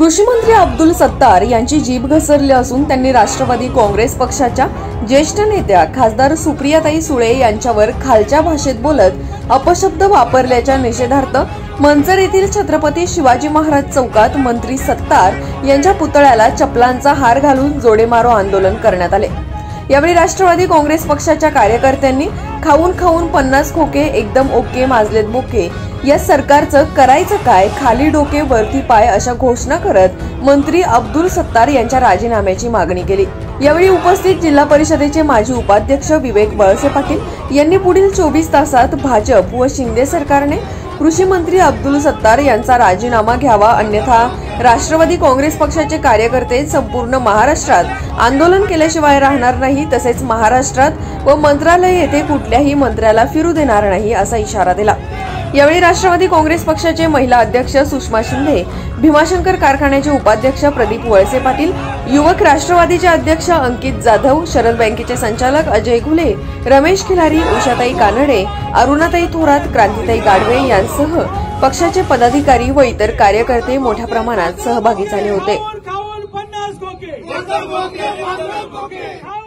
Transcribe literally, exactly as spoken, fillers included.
कृषी मंत्री अब्दुल सत्तार यांची जीभ घसरली असून त्यांनी राष्ट्रवादी काँग्रेस पक्षाच्या ज्येष्ठ नेत्या खासदार सुप्रियाताई सुळे यांच्यावर खालच्या भाषेत बोलत अपशब्द वापरल्याच्या निषेधार्थ मंचर येथील छत्रपती शिवाजी महाराज चौकात मंत्री सत्तार यांच्या पुतळ्याला चपलांचा हार घालून जोडेमारो आंदोलन करण्यात आले। यावेळी राष्ट्रवादी काँग्रेस पक्षाच्या कार्यकर्त्यांनी खाऊन खाऊन पन्नास खोके एकदम ओके माजलेत बोके, या सरकारचं करायचं काय, खाली डोके वरती पाय अशा घोषणा करत मंत्री अब्दुल सत्तार यांच्या राजीनाम्याची मागणी केली। यावेळी उपस्थित जिल्हा परिषदेचे माजी उपाध्यक्ष विवेक वळसे पाटील यांनी पुढील चोवीस तासात भाजप व शिंदे सरकारने कृषी मंत्री अब्दुल सत्तार यांचा राजीनामा घ्यावा, अन्यथा राष्ट्रवादी काँग्रेस पक्षाचे कार्यकर्ते संपूर्ण महाराष्ट्रात आंदोलन केल्याशिवाय राहणार नाही, तसेच महाराष्ट्रात व मंत्रालय येथे कुठल्याही मंत्र्याला फिरू देणार नाही असा इशारा दिला। यावेळी राष्ट्रवादी काँग्रेस पक्षाचे महिला अध्यक्ष सुषमा शिंदे, भीमाशंकर कारखान्याचे उपाध्यक्ष प्रदीप वळसे पाटील, युवक राष्ट्रवादीचे अध्यक्ष अंकित जाधव, शरद बँकेचे संचालक अजय घुले, रमेश खिलारी, उषाताई कानडे, अरुणाताई थोरात, क्रांतिताई गाडवे यांसह पक्षाचे पदाधिकारी व इतर कार्यकर्ते मोठ्या प्रमाणात सहभागी झाले होते।